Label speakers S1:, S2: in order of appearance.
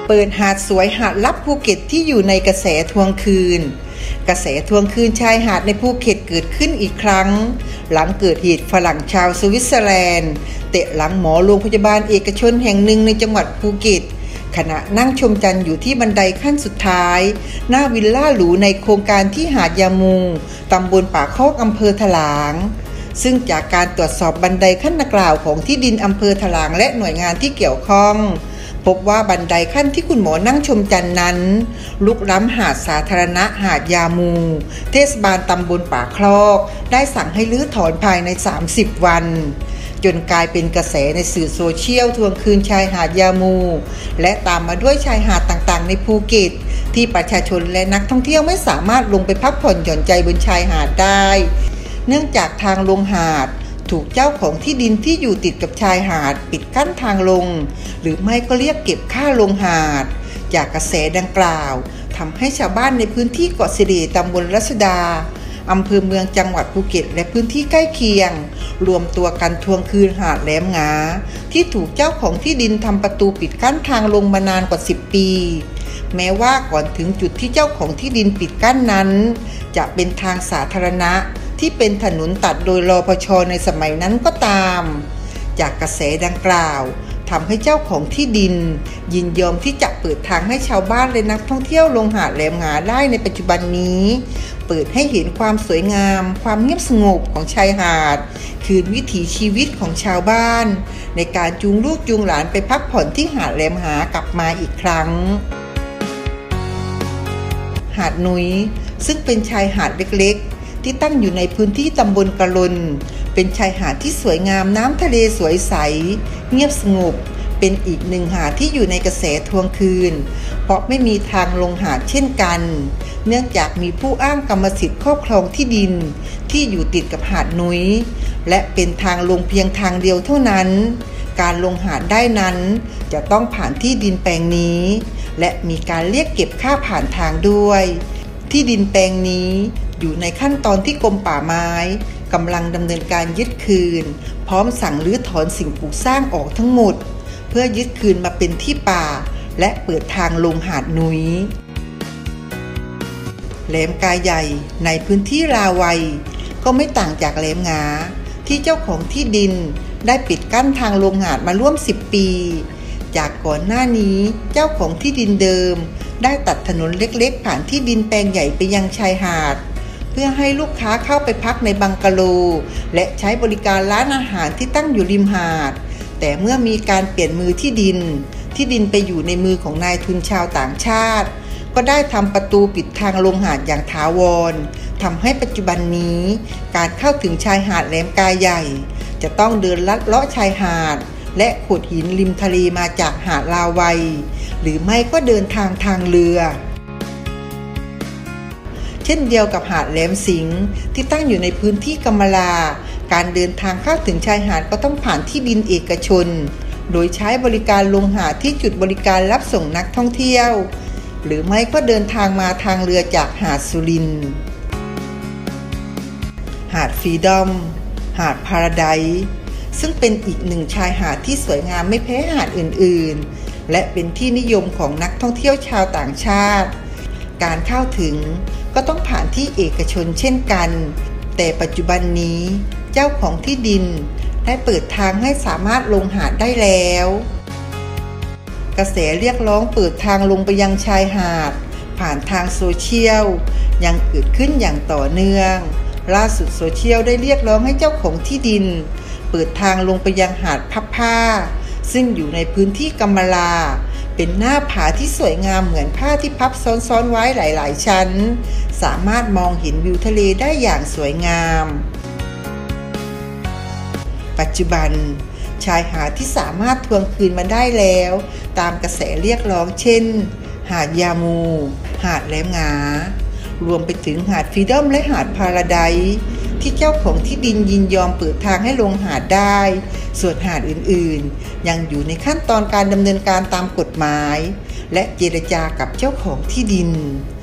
S1: เปิดหาดสวยหาดลับภูเก็ตที่อยู่ในกระแสทวงคืนกระแสทวงคืนชายหาดในภูเก็ตเกิดขึ้นอีกครั้งหลังเกิดเหตุฝรั่งชาวสวิตเซอร์แลนด์เตะหลังหมอโรงพยาบาลเอกชนแห่งหนึ่งในจังหวัดภูเก็ตขณะนั่งชมจันทร์อยู่ที่บันไดขั้นสุดท้ายหน้าวิลล่าหรูในโครงการที่หาดยามูตำบลป่าคอกอำเภอถลางซึ่งจากการตรวจสอบบันไดขั้นดังกล่าวของที่ดินอำเภอถลางและหน่วยงานที่เกี่ยวข้องพบว่าบันไดขั้นที่คุณหมอนั่งชมจันทร์นั้นลุกล้ำหาดสาธารณะหาดยามูเทศบาลตำบลป่าคลอกได้สั่งให้รื้อถอนภายใน30 วันจนกลายเป็นกระแสในสื่อโซเชียลทวงคืนชายหาดยามูและตามมาด้วยชายหาดต่างๆในภูเก็ตที่ประชาชนและนักท่องเที่ยวไม่สามารถลงไปพักผ่อนหย่อนใจบนชายหาดได้เนื่องจากทางลงหาดถูกเจ้าของที่ดินที่อยู่ติดกับชายหาดปิดกั้นทางลงหรือไม่ก็เรียกเก็บค่าลงหาดจากกระแสดังกล่าวทำให้ชาวบ้านในพื้นที่เกาะสิริตำบลรัศดาอำเภอเมืองจังหวัดภูเก็ตและพื้นที่ใกล้เคียงรวมตัวกันทวงคืนหาดแหลมงาที่ถูกเจ้าของที่ดินทำประตูปิดกั้นทางลงมานานกว่า10 ปีแม้ว่าก่อนถึงจุดที่เจ้าของที่ดินปิดกั้นนั้นจะเป็นทางสาธารณะที่เป็นถนนตัดโดยรพช.ในสมัยนั้นก็ตามจากกระแสดังกล่าวทำให้เจ้าของที่ดินยินยอมที่จะเปิดทางให้ชาวบ้านและนักท่องเที่ยวลงหาดแหลมงาได้ในปัจจุบันนี้เปิดให้เห็นความสวยงามความเงียบสงบของชายหาดคืนวิถีชีวิตของชาวบ้านในการจูงลูกจูงหลานไปพักผ่อนที่หาดแหลมงากลับมาอีกครั้งหาดนุ้ยซึ่งเป็นชายหาดเล็กๆที่ตั้งอยู่ในพื้นที่ตำบลกะลนเป็นชายหาดที่สวยงามน้ำทะเลสวยใสเงียบสงบเป็นอีกหนึ่งหาดที่อยู่ในกระแสทวงคืนเพราะไม่มีทางลงหาดเช่นกันเนื่องจากมีผู้อ้างกรรมสิทธิ์ครอบครองที่ดินที่อยู่ติดกับหาดนุ้ยและเป็นทางลงเพียงทางเดียวเท่านั้นการลงหาดได้นั้นจะต้องผ่านที่ดินแปลงนี้และมีการเรียกเก็บค่าผ่านทางด้วยที่ดินแปลงนี้อยู่ในขั้นตอนที่กรมป่าไม้กำลังดำเนินการยึดคืนพร้อมสั่งรื้อถอนสิ่งปลูกสร้างออกทั้งหมดเพื่อยึดคืนมาเป็นที่ป่าและเปิดทางลงหาดนุ้ยแหลมกาใหญ่ในพื้นที่ราวัยก็ไม่ต่างจากแหลมงาที่เจ้าของที่ดินได้ปิดกั้นทางลงหาดมาร่วม10 ปีจากก่อนหน้านี้เจ้าของที่ดินเดิมได้ตัดถนนเล็กๆผ่านที่ดินแปลงใหญ่ไปยังชายหาดเพื่อให้ลูกค้าเข้าไปพักในบังกะโลและใช้บริการร้านอาหารที่ตั้งอยู่ริมหาดแต่เมื่อมีการเปลี่ยนมือที่ดินไปอยู่ในมือของนายทุนชาวต่างชาติก็ได้ทำประตูปิดทางลงหาดอย่างถาวรทำให้ปัจจุบันนี้การเข้าถึงชายหาดแหลมกาใหญ่จะต้องเดินลัดเลาะชายหาดและขุดหินริมทะเลมาจากหาดลาวัยหรือไม่ก็เดินทางเรือเช่นเดียวกับหาดแหลมสิงห์ที่ตั้งอยู่ในพื้นที่กำมะลาการเดินทางเข้าถึงชายหาดก็ต้องผ่านที่ดินเอกชนโดยใช้บริการลงหาดที่จุดบริการรับส่งนักท่องเที่ยวหรือไม่ก็เดินทางมาทางเรือจากหาดสุรินทร์หาดฟรีดอมหาดพาราไดซ์ซึ่งเป็นอีกหนึ่งชายหาดที่สวยงามไม่แพ้หาดอื่นๆและเป็นที่นิยมของนักท่องเที่ยวชาวต่างชาติการเข้าถึงก็ต้องผ่านที่เอกชนเช่นกันแต่ปัจจุบันนี้เจ้าของที่ดินได้เปิดทางให้สามารถลงหาดได้แล้วกระแสเรียกร้องเปิดทางลงไปยังชายหาดผ่านทางโซเชียลยังเกิดขึ้นอย่างต่อเนื่องล่าสุดโซเชียลได้เรียกร้องให้เจ้าของที่ดินเปิดทางลงไปยังหาดพับผ้าซึ่งอยู่ในพื้นที่กำมะลาเป็นหน้าผาที่สวยงามเหมือนผ้าที่พับซ้อนๆไว้หลายๆชั้นสามารถมองเห็นวิวทะเลได้อย่างสวยงามปัจจุบันชายหาดที่สามารถทวงคืนมาได้แล้วตามกระแสเรียกร้องเช่นหาดยามูหาดแหลมงารวมไปถึงหาดฟรีดอมและหาดพาราไดซ์ที่เจ้าของที่ดินยินยอมเปิดทางให้ลงหาดได้ส่วนหาดอื่นๆยังอยู่ในขั้นตอนการดำเนินการตามกฎหมายและเจรจากับเจ้าของที่ดิน